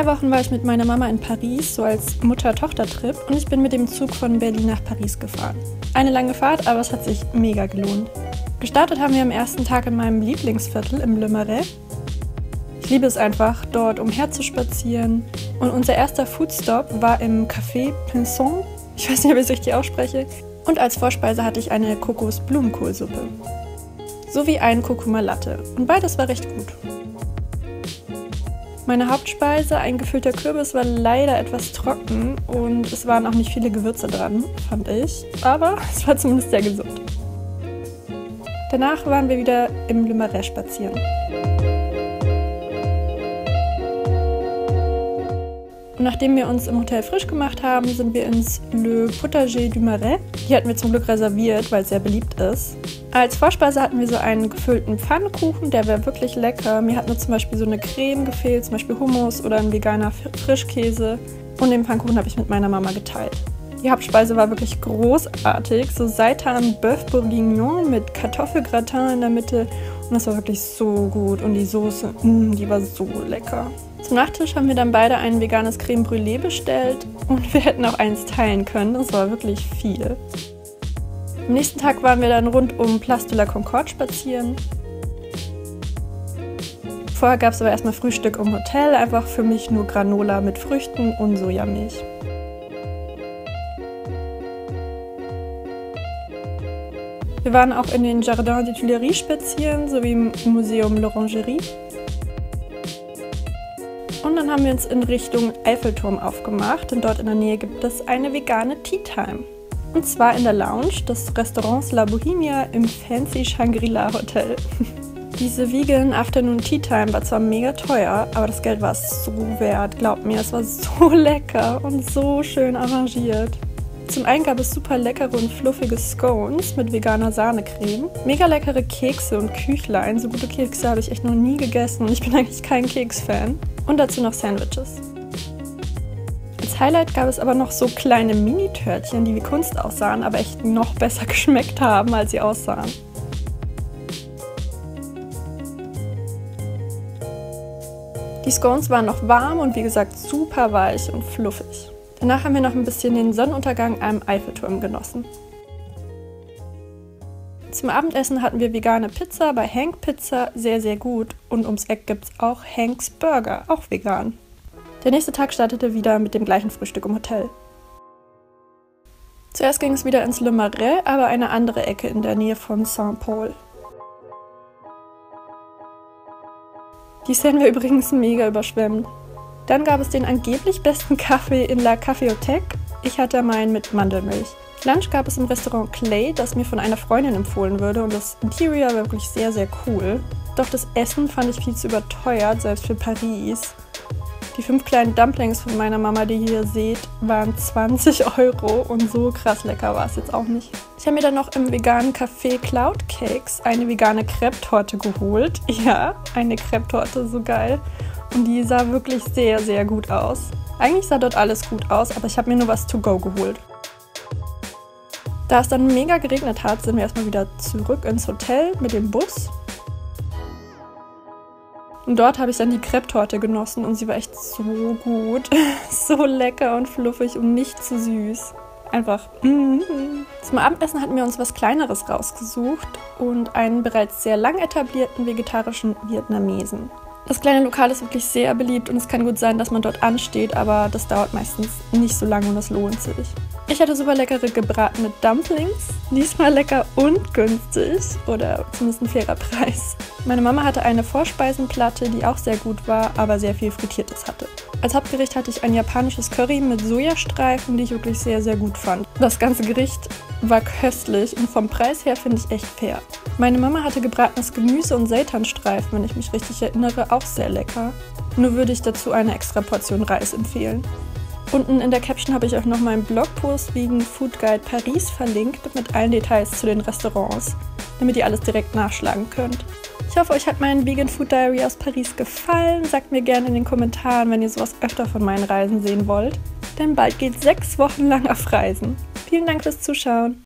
Wochen war ich mit meiner Mama in Paris, so als Mutter-Tochter-Trip, und ich bin mit dem Zug von Berlin nach Paris gefahren. Eine lange Fahrt, aber es hat sich mega gelohnt. Gestartet haben wir am ersten Tag in meinem Lieblingsviertel im Le Marais. Ich liebe es einfach, dort umherzuspazieren. Und unser erster Foodstop war im Café Pinson. Ich weiß nicht, ob ich es richtig ausspreche. Und als Vorspeise hatte ich eine Kokos-Blumenkohlsuppe. Sowie einen Kurkuma Latte. Und beides war recht gut. Meine Hauptspeise, ein gefüllter Kürbis, war leider etwas trocken und es waren auch nicht viele Gewürze dran, fand ich. Aber es war zumindest sehr gesund. Danach waren wir wieder im Le Marais spazieren. Und nachdem wir uns im Hotel frisch gemacht haben, sind wir ins Le Potager du Marais. Hier hatten wir zum Glück reserviert, weil es sehr beliebt ist. Als Vorspeise hatten wir so einen gefüllten Pfannkuchen, der wäre wirklich lecker. Mir hat nur zum Beispiel so eine Creme gefehlt, zum Beispiel Hummus oder ein veganer Frischkäse. Und den Pfannkuchen habe ich mit meiner Mama geteilt. Die Hauptspeise war wirklich großartig, so Seitan Bœuf Bourguignon mit Kartoffelgratin in der Mitte. Und das war wirklich so gut und die Soße, die war so lecker. Zum Nachtisch haben wir dann beide ein veganes Crème Brûlée bestellt und wir hätten auch eins teilen können, das war wirklich viel. Am nächsten Tag waren wir dann rund um Place de la Concorde spazieren. Vorher gab es aber erstmal Frühstück im Hotel, einfach für mich nur Granola mit Früchten und Sojamilch. Wir waren auch in den Jardin des Tuileries spazieren, sowie im Museum l'Orangerie. Und dann haben wir uns in Richtung Eiffelturm aufgemacht, denn dort in der Nähe gibt es eine vegane Tea Time. Und zwar in der Lounge des Restaurants La Bohemia im fancy Shangri-La Hotel. Diese Vegan Afternoon Tea Time war zwar mega teuer, aber das Geld war es so wert. Glaubt mir, es war so lecker und so schön arrangiert. Zum einen gab es super leckere und fluffige Scones mit veganer Sahnecreme, mega leckere Kekse und Küchlein. So gute Kekse habe ich echt noch nie gegessen und ich bin eigentlich kein Keks-Fan. Und dazu noch Sandwiches. Als Highlight gab es aber noch so kleine Mini-Törtchen, die wie Kunst aussahen, aber echt noch besser geschmeckt haben, als sie aussahen. Die Scones waren noch warm und wie gesagt super weich und fluffig. Danach haben wir noch ein bisschen den Sonnenuntergang am Eiffelturm genossen. Zum Abendessen hatten wir vegane Pizza bei Hank Pizza, sehr, sehr gut. Und ums Eck gibt es auch Hanks Burger, auch vegan. Der nächste Tag startete wieder mit dem gleichen Frühstück im Hotel. Zuerst ging es wieder ins Le Marais, aber eine andere Ecke in der Nähe von Saint-Paul. Die Seine war übrigens mega überschwemmt. Dann gab es den angeblich besten Kaffee in La Caféothèque. Ich hatte meinen mit Mandelmilch. Lunch gab es im Restaurant Clay, das mir von einer Freundin empfohlen wurde und das Interior war wirklich sehr, sehr cool. Doch das Essen fand ich viel zu überteuert, selbst für Paris. Die 5 kleinen Dumplings von meiner Mama, die ihr hier seht, waren 20 € und so krass lecker war es jetzt auch nicht. Ich habe mir dann noch im veganen Café Cloud Cakes eine vegane Crepe-Torte geholt. Ja, eine Crepe-Torte, so geil. Und die sah wirklich sehr, sehr gut aus. Eigentlich sah dort alles gut aus, aber ich habe mir nur was to go geholt. Da es dann mega geregnet hat, sind wir erstmal wieder zurück ins Hotel mit dem Bus. Und dort habe ich dann die Crepe-Torte genossen und sie war echt so gut. So lecker und fluffig und nicht zu süß. Einfach. Zum Abendessen hatten wir uns was Kleineres rausgesucht und einen bereits sehr lang etablierten vegetarischen Vietnamesen. Das kleine Lokal ist wirklich sehr beliebt und es kann gut sein, dass man dort ansteht, aber das dauert meistens nicht so lange und das lohnt sich. Ich hatte super leckere gebratene Dumplings, diesmal lecker und günstig oder zumindest ein fairer Preis. Meine Mama hatte eine Vorspeisenplatte, die auch sehr gut war, aber sehr viel Frittiertes hatte. Als Hauptgericht hatte ich ein japanisches Curry mit Sojastreifen, die ich wirklich sehr, sehr gut fand. Das ganze Gericht war köstlich und vom Preis her finde ich echt fair. Meine Mama hatte gebratenes Gemüse und Seitanstreifen, wenn ich mich richtig erinnere, auch sehr lecker. Nur würde ich dazu eine extra Portion Reis empfehlen. Unten in der Caption habe ich euch noch meinen Blogpost wegen Food Guide Paris verlinkt mit allen Details zu den Restaurants, damit ihr alles direkt nachschlagen könnt. Ich hoffe, euch hat mein Vegan Food Diary aus Paris gefallen. Sagt mir gerne in den Kommentaren, wenn ihr sowas öfter von meinen Reisen sehen wollt. Denn bald geht 6 Wochen lang auf Reisen. Vielen Dank fürs Zuschauen.